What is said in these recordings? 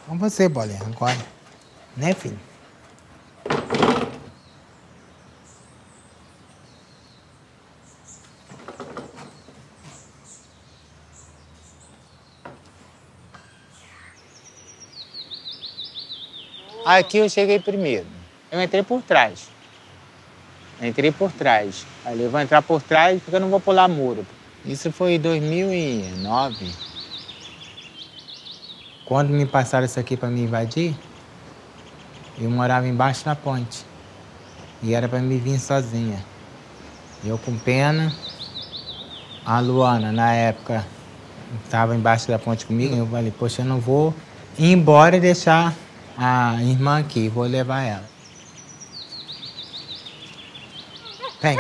Com você, Bolinha, agora. Né, filho? Aqui eu cheguei primeiro. Eu entrei por trás. Aí eu vou entrar por trás porque eu não vou pular muro. Isso foi em 2009. Quando me passaram isso aqui para me invadir, eu morava embaixo da ponte. E era para me vir sozinha. Eu com pena. A Luana, na época, estava embaixo da ponte comigo. Eu falei, poxa, eu não vou ir embora e deixar a irmã aqui. Vou levar ela. Vem.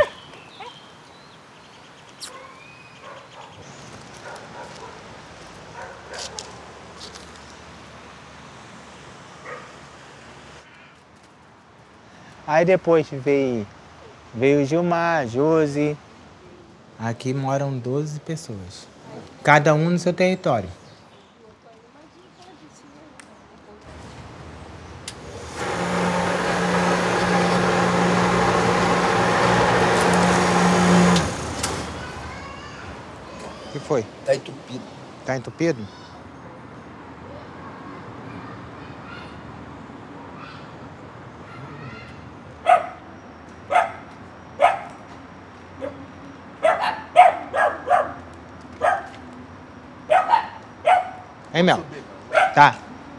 Aí depois veio o Gilmar, Josi. Aqui moram 12 pessoas. Cada um no seu território. O que foi? Tá entupido. Tá entupido? Hein, Mel? Tá.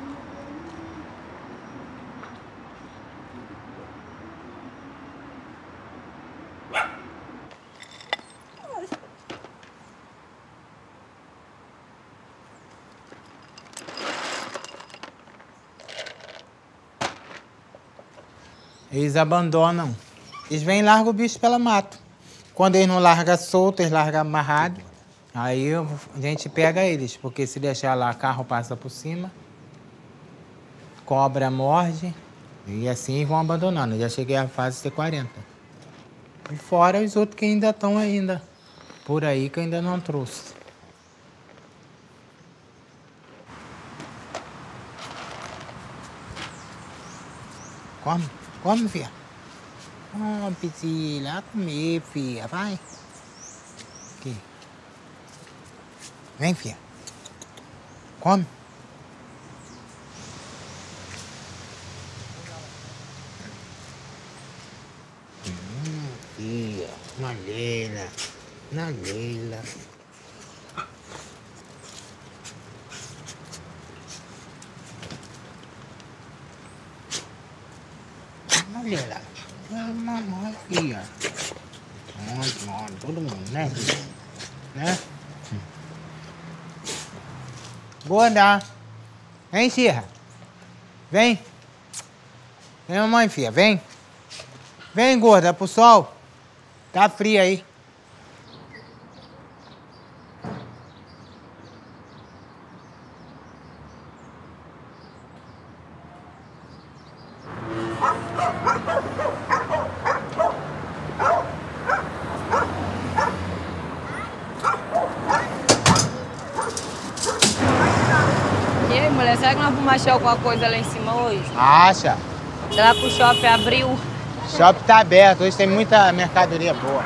Eles abandonam. Eles vêm e largam o bicho pela mato. Quando eles não largam solto, eles largam amarrado. Aí a gente pega eles, porque se deixar lá, carro passa por cima, cobra morde, e assim vão abandonando. Eu já cheguei à fase de ter 40. E fora os outros que ainda estão ainda por aí, que eu ainda não trouxe. Come, filha. Come, Priscila, vai comer, filha, vai. Aqui. Vem, filha. Come. Filha, na Leila. Na Leila. Na Leila. Mamãe, filha. Olha, todo mundo, né, filha? Né? Gorda. Vem, Xirra. Vem. Vem, mamãe, filha, vem. Vem, gorda, pro sol. Tá frio aí. E aí, mulher, será que nós vamos achar alguma coisa lá em cima hoje? Acha? Será que o shopping abriu? O shopping tá aberto, hoje tem muita mercadoria boa.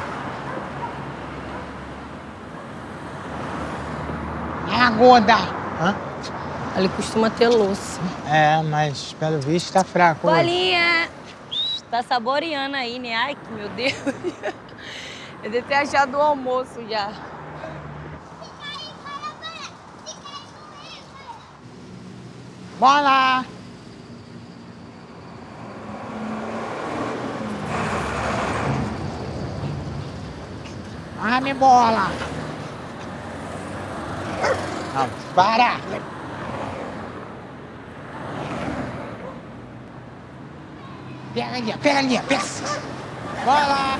Ah, gorda! Hã? Ali costuma ter louça. É, mas pelo visto tá fraco hoje. Bolinha! Tá saboreando aí, né? Ai, que meu Deus. Eu devo ter achado o almoço já. Bola! Ah, minha bola! Não, para! Pega a linha, pega! Bola!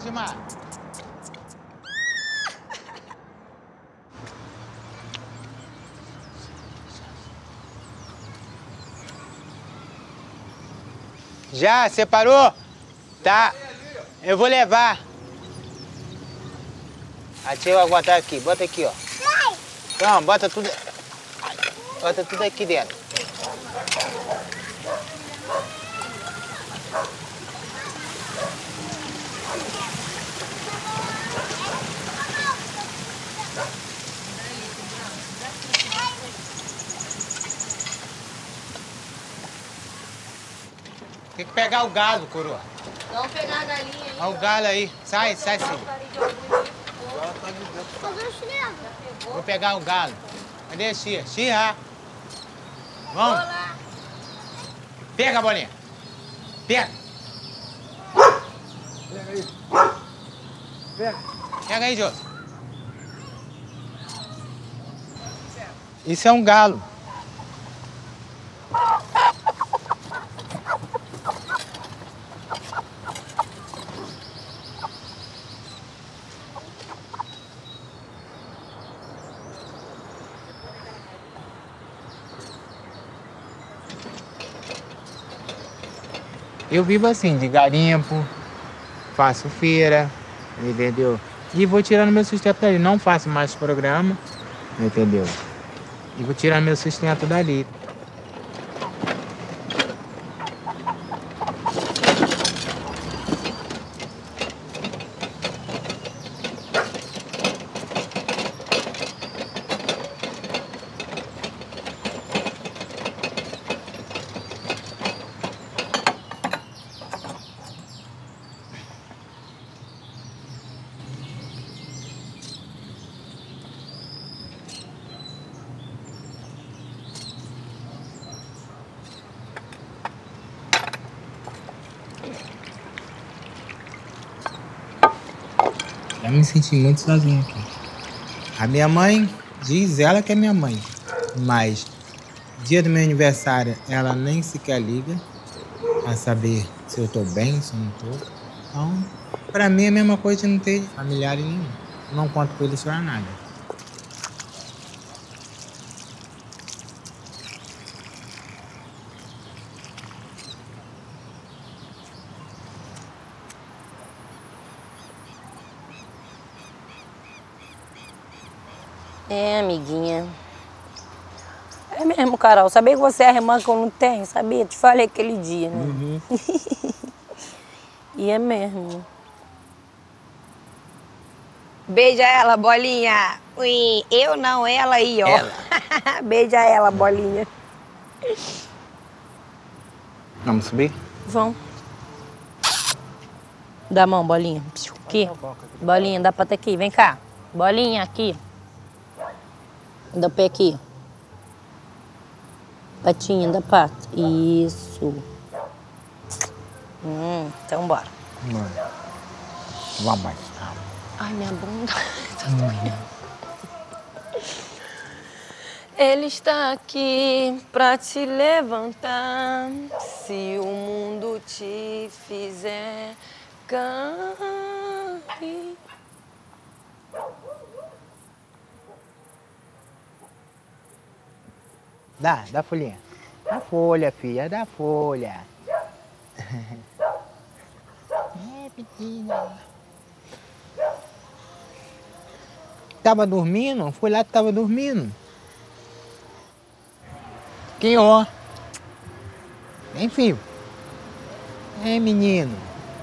Gilmar. Já, separou? Tá. Eu vou levar. A tia vai botar aqui. Bota aqui, ó. Então, bota tudo... Bota tudo aqui dentro. Tem que pegar o galo, coroa. Vamos pegar a galinha aí. Olha o galo aí. Sai, sai sim. Vou pegar o galo. Cadê a Xia? Xia! Vamos. Olá. Pega a bolinha. Pega. Pega aí. Pega. Pega aí, Jô. Isso é um galo. Eu vivo assim, de garimpo, faço feira, entendeu? E vou tirando meu sustento dali. Não faço mais programa, entendeu? E vou tirando meu sustento dali. Eu me senti muito sozinho aqui. A minha mãe diz ela que é minha mãe, mas dia do meu aniversário ela nem sequer liga a saber se eu tô bem, se eu não tô. Então, pra mim é a mesma coisa de não ter familiares nenhum. Eu não conto com eles pra nada. É, amiguinha. É mesmo, Carol. Sabia que você é a irmã que eu não tenho? Sabia? Te falei aquele dia, né? Uhum. E é mesmo. Beija ela, bolinha. Ui, eu não, ela aí, ó. Ela. Beija ela, bolinha. Vamos subir? Vão. Dá a mão, bolinha. Aqui. Bolinha, dá pra ter aqui. Vem cá. Bolinha, aqui. Dá o pé aqui. Patinha da pata. Isso. Então bora. Vamos. Ai, minha bunda. Tá doendo. Ele está aqui pra te levantar. Se o mundo te fizer cair. Dá folhinha. Dá folha, filha, dá folha. É, pequena. Tava dormindo? Fui lá que tava dormindo. Quem, ó? Vem, filho. É, menino.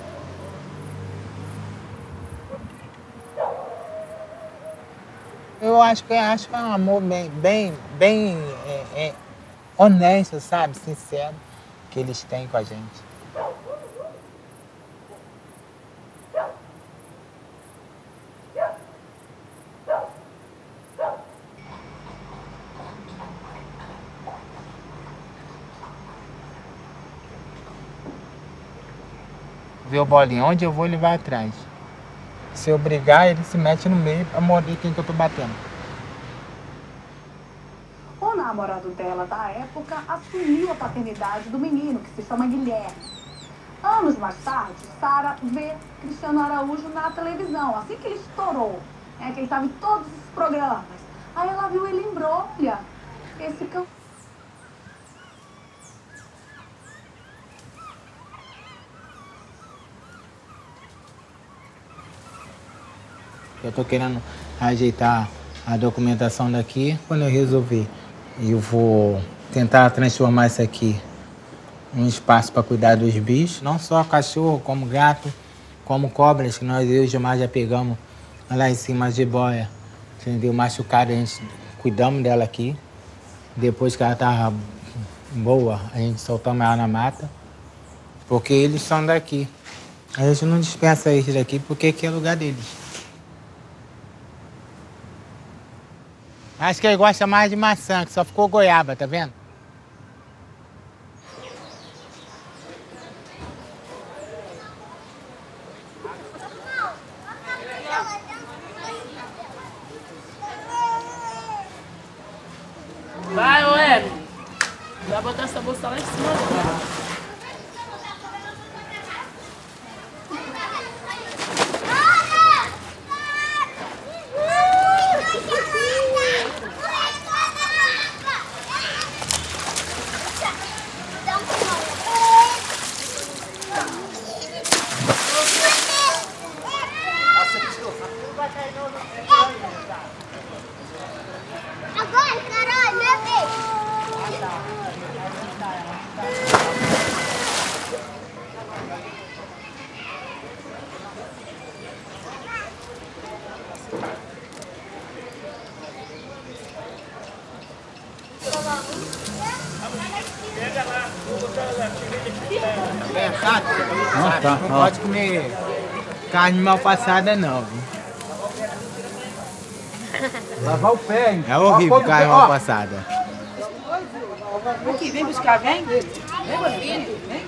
Eu acho que é um amor bem honesto, sabe? Sincero, que eles têm com a gente. Vê o bolinho, onde eu vou ele vai atrás. Se eu brigar, ele se mete no meio pra morder quem que eu tô batendo. O namorado dela da época assumiu a paternidade do menino, que se chama Guilherme. Anos mais tarde, Sara vê Cristiano Araújo na televisão, assim que ele estourou, que ele estava em todos os programas. Aí ela viu ele em Brolha, esse cantor. Eu tô querendo ajeitar a documentação daqui. Quando eu resolver, eu vou tentar transformar isso aqui um espaço para cuidar dos bichos, não só cachorro, como gato, como cobras, que eu e o Gilmar já pegamos lá em cima de boia, entendeu? Machucada, a gente cuidamos dela aqui. Depois que ela tava boa, a gente soltamos ela na mata, porque eles são daqui. A gente não dispensa eles daqui, porque aqui é lugar deles. Acho que ele gosta mais de maçã, que só ficou goiaba, tá vendo? Vai, ô Hélio. Vai botar essa bolsa lá em cima agora. Agora, caralho, meu Deus! Não pode comer carne mal passada, não. Lavar o pé, hein? É horrível carne mal passada. Aqui, vem buscar, vem. Vem, Boninho. Vem.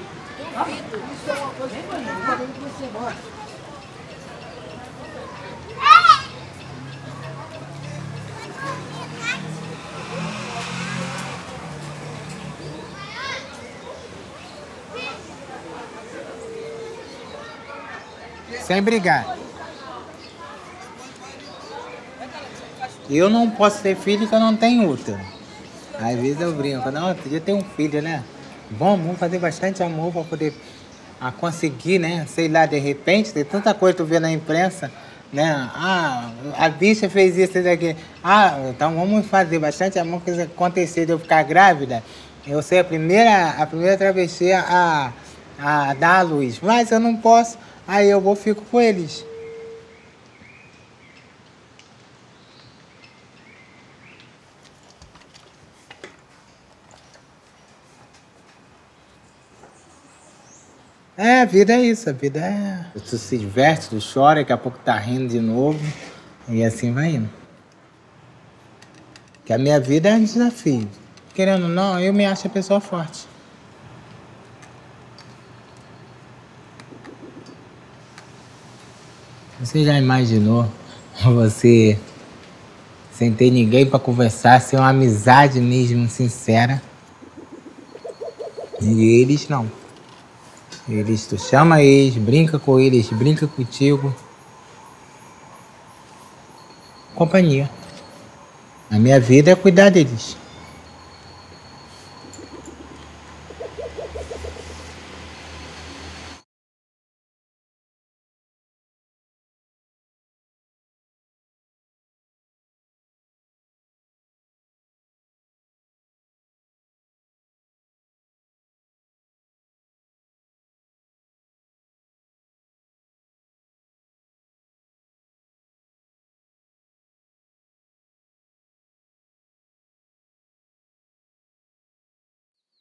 Sem brigar. Eu não posso ter filho que eu não tenho útero. Às vezes eu brinco, não, eu podia ter um filho, né? Vamos fazer bastante amor para poder conseguir, né? Sei lá, de repente, tem tanta coisa que tu vê na imprensa, né? Ah, a bicha fez isso daqui. Ah, então vamos fazer bastante amor, porque se acontecer de eu ficar grávida, eu ser a primeira travesti a dar à luz. Mas eu não posso, aí eu fico com eles. É, a vida é isso, a vida é... Tu se diverte, tu chora, daqui a pouco tá rindo de novo, e assim vai indo. Que a minha vida é um desafio. Querendo ou não, eu me acho a pessoa forte. Você já imaginou você, sem ter ninguém pra conversar, ser uma amizade mesmo, sincera? E eles não. Eles, tu chama eles, brinca com eles, brinca contigo. Companhia. A minha vida é cuidar deles.